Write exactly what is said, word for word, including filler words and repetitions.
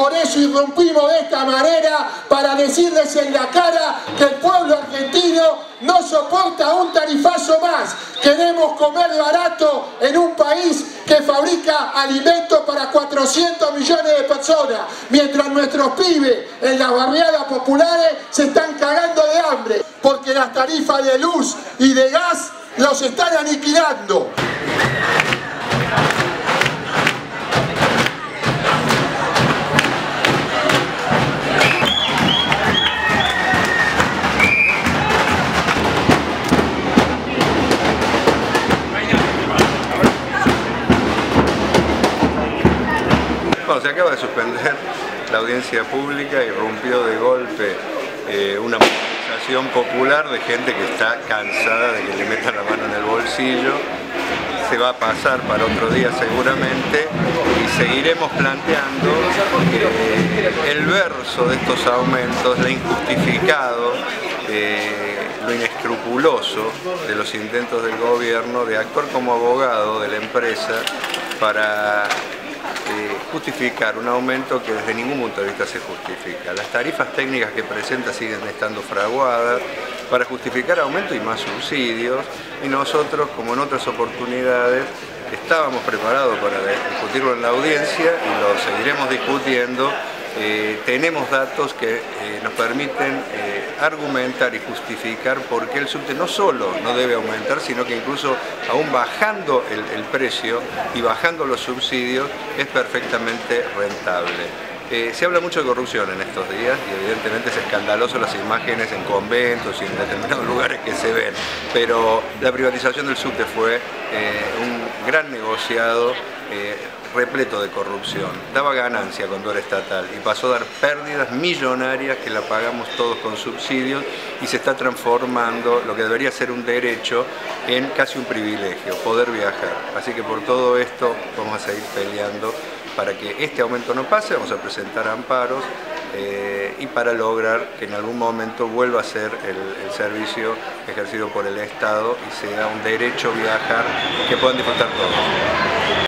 Por eso irrumpimos de esta manera para decirles en la cara que el pueblo argentino no soporta un tarifazo más. Queremos comer barato en un país que fabrica alimentos para cuatrocientos millones de personas, mientras nuestros pibes en las barriadas populares se están cagando de hambre, porque las tarifas de luz y de gas los están aniquilando. Bueno, se acaba de suspender la audiencia pública, irrumpió de golpe eh, una movilización popular de gente que está cansada de que le metan la mano en el bolsillo. Se va a pasar para otro día seguramente y seguiremos planteando eh, el verso de estos aumentos, lo injustificado, eh, lo inescrupuloso de los intentos del gobierno de actuar como abogado de la empresa para Eh, justificar un aumento que desde ningún punto de vista se justifica. Las tarifas técnicas que presenta siguen estando fraguadas para justificar aumento y más subsidios, y nosotros, como en otras oportunidades, estábamos preparados para discutirlo en la audiencia y lo seguiremos discutiendo. Eh, tenemos datos que eh, nos permiten eh, argumentar y justificar por qué el subte no solo no debe aumentar, sino que incluso aún bajando el, el precio y bajando los subsidios es perfectamente rentable. Eh, se habla mucho de corrupción en estos días y evidentemente es escandaloso las imágenes en conventos y en determinados lugares que se ven, pero la privatización del subte fue eh, un gran negociado eh, repleto de corrupción. Daba ganancia cuando era estatal y pasó a dar pérdidas millonarias que la pagamos todos con subsidios y se está transformando lo que debería ser un derecho en casi un privilegio, poder viajar. Así que por todo esto vamos a seguir peleando para que este aumento no pase, vamos a presentar amparos eh, y para lograr que en algún momento vuelva a ser el, el servicio ejercido por el Estado y sea un derecho viajar que puedan disfrutar todos.